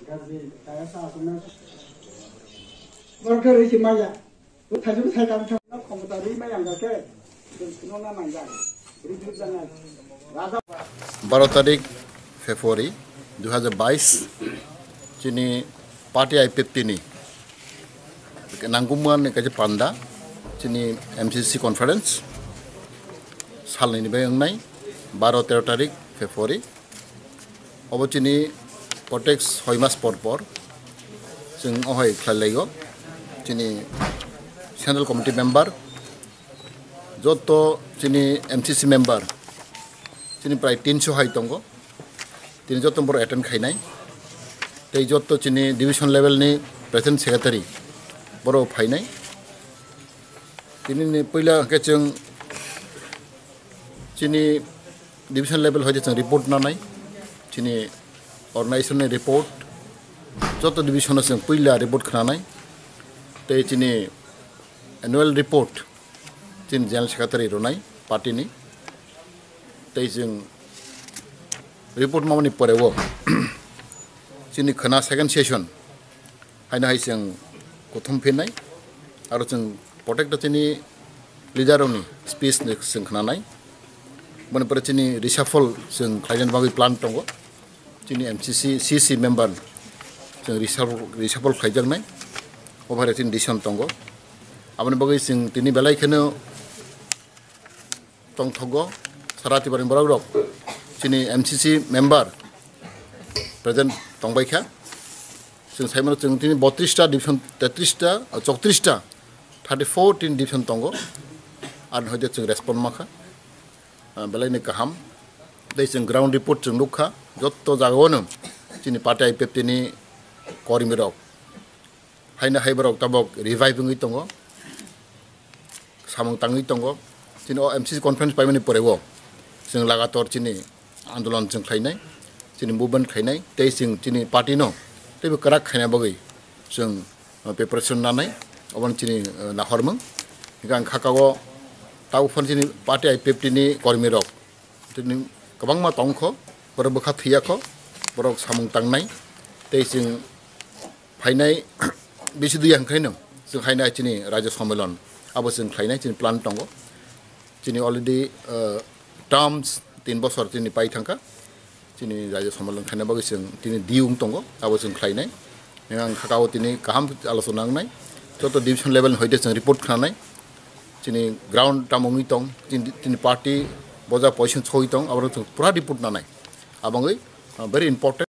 गाज्रि Kaisa आसुना बरकर इसे माया तो थाजु थाय काम थाना कम्पिउटार रि माया गाके जों ना माया रिव्यू जाना राजा 12 तारीख Februari 2022 chini party IPFT ni nangguman kaje panda chini MCC conference salni ni bayangnai 12-13 tarik Februari obo chini protex hoimas por jeng ohai Khlaijak chini central committee member joto chini MCC member chini prai 300 hai tongo tini joto bor attend khainai tei joto chini division level ni president secretary boro phainai tini ni poila ke jeng chini division level hoje jeng report na nai chini organization ni report joto division jeng poila report khanai tei chini annual report chini general secretary ronai party ni tei jeng report mamani pore wo chini khana second session haina hai jeng kothom phenai aro jeng protect chini leader ni speech ni jeng khana nai bone pore chini reshuffle jeng Khlaijak bagi plan tongo chini MCC CC member jeng reshuffle Khlaijak nai over chini decision tongo abone bagi jeng tini belai kheno tong thogo sarati baring borok chini MCC member present tongbai kha jeng saimano jeng tini 32 ta division 33 ta 34 ta 34 tin division tongo ar hoje jeng respond makha belai ni kaham dei jeng ground report jeng lukha jotto jagono chini party IPFT ni kormi rok haina haiborok tabok reviving oi tongo samang tangi tongo chini MCC conference paimani porewo jeng lagator chini आंदोलन जों खायनाय जोंनि movement खायनाय तै जों जोंनि party न तैबो करा खायना बगै जों प्रिपारेसन नानै अबन जोंनि नाहरमों गां खाकागो ताउफोर जोंनि पार्टी IPFT नि कर्मी रक जोंनि गोबां मा तंख बर बखा थैयाख बर सामुं तांनाय तै जों फायनाय बेसि दुइ हांखायनो जों खायनाय जोंनि राज्य सम्मेलन आबो जों खायनाय जोंनि प्लान दङ जोंनि अलरेडि टर्म्स 3 बছर जोंनि पाइ थांखा जोंनि राज्य सम्मेलन खायना बागै जों दिनै दिउं दङ आबो जों खायनाय आं खाकाव दिनै गाहाम आलोचना नांनाय जत डिविजन लेभेल होइदे जों रिपर्ट खानाय जोंनि ग्राउन्ड तामङै दं जोंनि पार्टी बजा पजिशन सहि दं आबो जों पुरा रिपर्ट नानाय आबङै भेरि इम्पोर्टेन्ट